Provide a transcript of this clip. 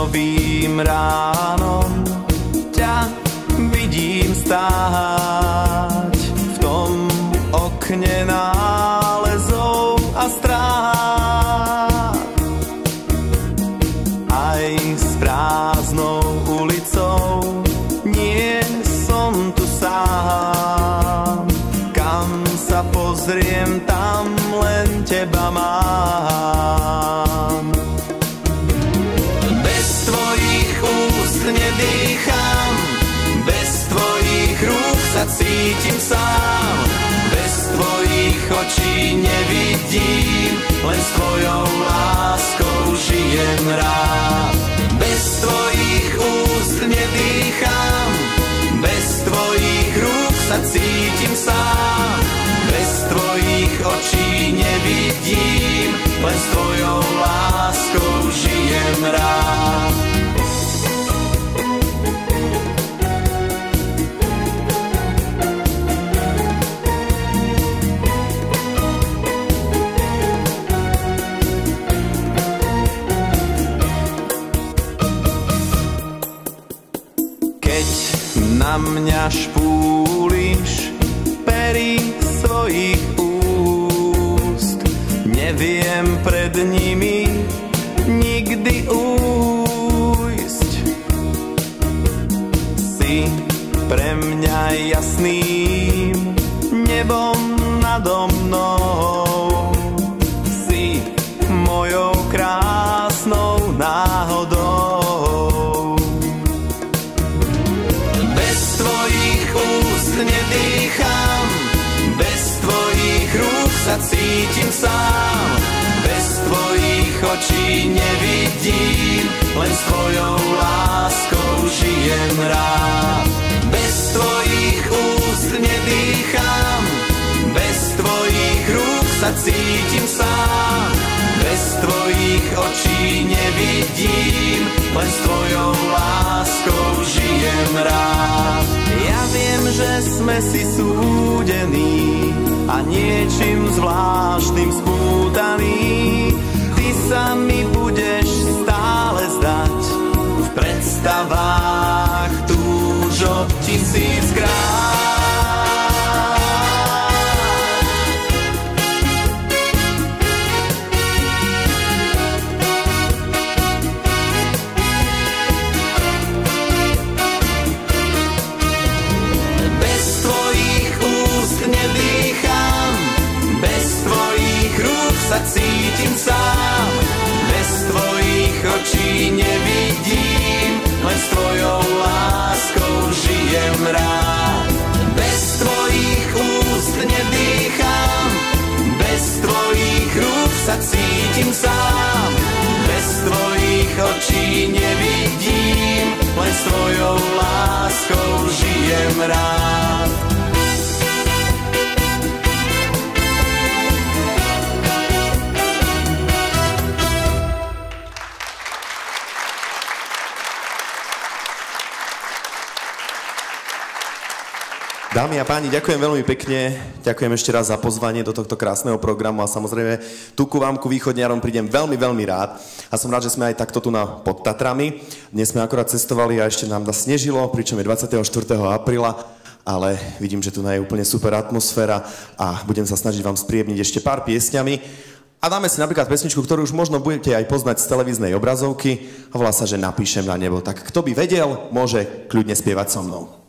novým ránom ťa vidím stáť v tom okne nálezov a strát. Aj s prázdnou ulicou nie som tu sám. Kam sa pozriem, tam len teba mám. Bez tvojich úst nedýcham, bez tvojich rúk sa cítim sám, bez tvojich očí nevidím, len s tvojou láskou žijem rád. Bez tvojich úst nedýcham, bez tvojich rúk sa cítim sám, bez tvojich očí nevidím, len s tvojou láskou žijem rád. Keď na mňa špúliš pery svojich úst, neviem pred nimi nikdy újsť. Si pre mňa jasným nebom nado mnou, si mojou krásnou náhodou. Bez tvojich úst nedýcham, bez tvojich rúk sa cítim sám, bez tvojich očí nevidím, len s tvojou láskou žijem rád. Bez tvojich úst nedýcham, bez tvojich rúk sa cítim sám, bez tvojich očí nevidím, len s tvojou láskou žijem rád. Ja viem, že sme si súdení a niečím zvláštnym spútaní. Ty sa mi budeš stále zdať v predstavách túžo tisíckrát. Cítim sám, bez tvojich očí nevidím, len s tvojou láskou žijem rád. Bez tvojich úst nedýcham, bez tvojich rúk sa cítim sám, bez tvojich očí nevidím, len s tvojou láskou žijem rád. Dámy a páni, ďakujem veľmi pekne, ďakujem ešte raz za pozvanie do tohto krásneho programu a samozrejme tu ku vám, ku východniarom prídem veľmi, veľmi rád a som rád, že sme aj takto tu pod Tatrami. Dnes sme akorát cestovali a ešte nám snežilo, pričom je 24. apríla, ale vidím, že tu je úplne super atmosféra a budem sa snažiť vám spríjemniť ešte pár piesňami. A dáme si napríklad pesničku, ktorú už možno budete aj poznať z televíznej obrazovky a volá sa, že Napíšem na nebo. Tak kto by vedel, môže kľudne spievať so mnou.